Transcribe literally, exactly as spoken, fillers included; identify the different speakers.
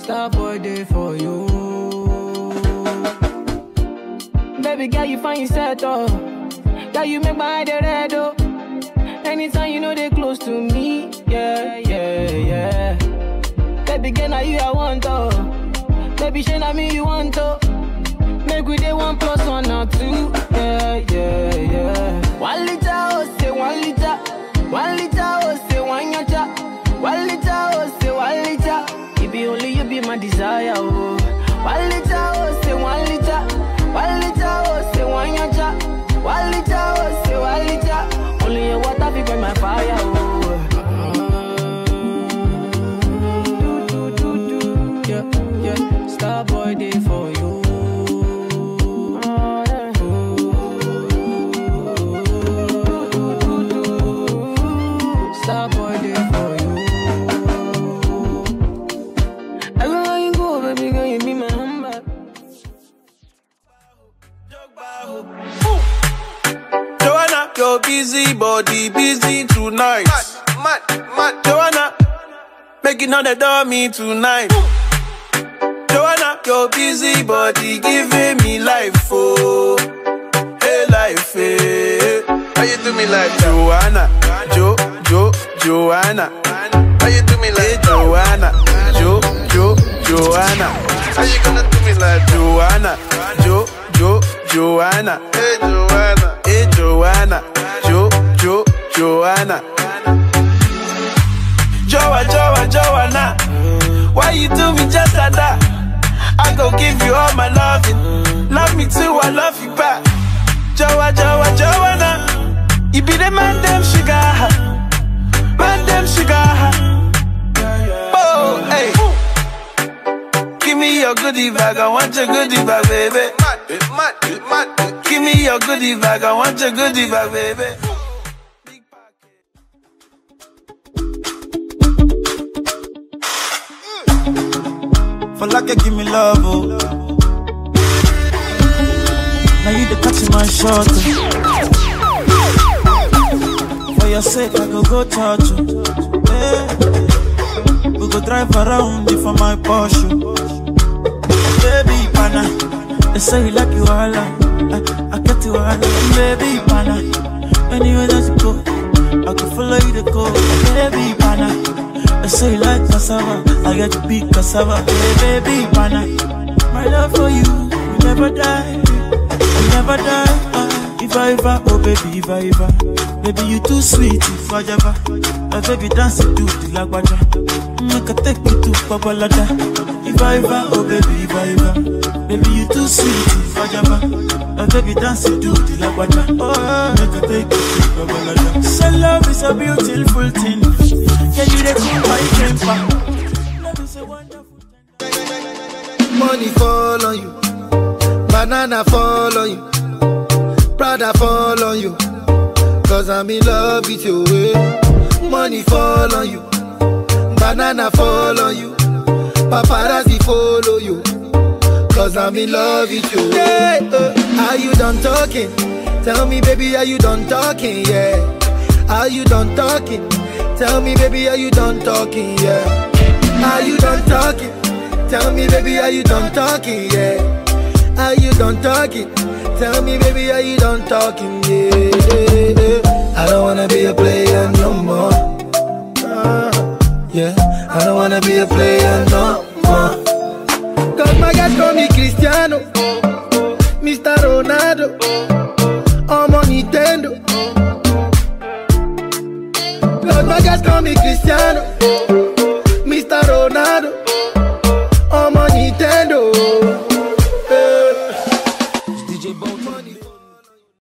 Speaker 1: Star boy day for you. Baby girl, you find yourself oh. Girl, you make my head red oh. Anytime you know they close to me, yeah, yeah, yeah. Baby girl, now you I want oh. Baby, shey na me you want oh. Make we day one plus one or two, yeah, yeah, yeah. One liter oh, say one liter. One liter oh, say one yacha. One liter oh, say one liter. It be only you be my desire oh. One liter oh, say one liter. One liter oh, say one yacha. One liter oh, say one liter. Only your water be burn my fire oh. Do do do do, yeah yeah. Star boy day for you. Star boy day for you. Everywhere you go, baby girl, you be my handbag.
Speaker 2: Joanna, your busy body busy tonight. Mad, mad, mad. Joanna, making all the dummy tonight. Ooh. Joanna, your busy body giving me life, oh, hey life, hey. How you do me like Joanna, Jo, Jo, Joanna? How you do me like hey, Joanna, Jo, Jo, Joanna? How you gonna do me like Joanna, Jo, Jo, Joanna? Hey Joanna, hey Joanna, Jo, Jo, Joanna. Joa, Joa, Joanna, why you do me just like that? I go give you all my loving, love me too, I love you back. Joa, Joa, Joanna, you be the man them sugar, man them sugar. Oh, hey, give me your goodie bag, I want your goodie bag, baby. Give me your goodie bag, I want your goodie bag, baby.
Speaker 3: For like you give me love, oh. Now you the catch my shot, oh. For your sake, I go go touch you. Hey. We go drive around you for my Porsche. Baby, pana, they say you like you all, I, I get you all. Baby, pana, anywhere that you go, I can follow you to go. Baby, pana, they say you like cassava, I get to be cassava. Hey, baby, pana, my love for you, you never die, you never die. Uh, if I ever, oh baby, if I ever, baby you too sweet, if I ever, uh, baby dance to the lagwaja, make a take you to Babalada. If I ever, oh baby, if I ever, baby you too sweet, if I ever, uh, baby dance to the lagwaja, oh make a take you to Babalada. So love is a beautiful thing. Can you let me my temper? Love is a wonderful thing.
Speaker 4: Money fall on you, banana fall on you, Prada fall on you, cause I'm in love with you. Money fall on you, banana fall on you, paparazzi follow you, cause I'm in love with you. Yeah, uh, are you done talking? Tell me baby, are you done talking? Yeah, are you done talking? Tell me baby, are you done talking? Yeah, are you done talking? Tell me baby, are you done talking? Yeah, are you done talking? Tell me baby, are you done talking? Yeah, yeah, yeah. I don't wanna be a player no more. uh, Yeah, I don't wanna be a player no more. Cause my guys call me Cristiano, Mister Ronaldo, I'm on Nintendo. Cause my guys call me Cristiano,